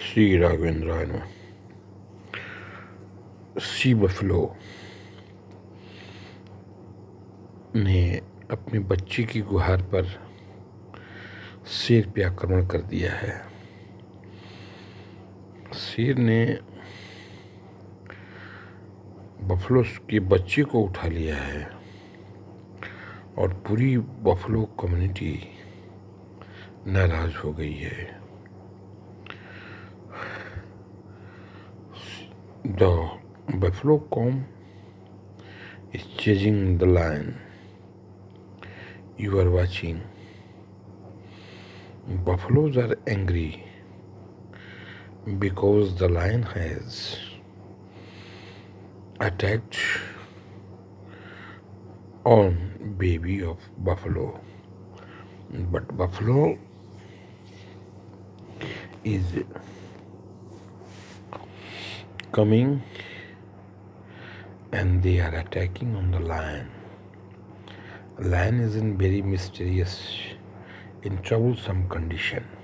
श्री राघवेंद्राय नमः। सी बफलो ने अपने बच्चे की गुहार पर शेर पे आक्रमण कर दिया है। शेर ने बफलो के बच्चे को उठा लिया है और पूरी बफलो कम्युनिटी नाराज हो गई है। The buffalo cow is chasing the lion. You are watching. Buffaloes are angry because the lion has attacked on baby of buffalo. But buffalo is coming and they are attacking on the lion. Lion is in very mysterious, in troublesome condition.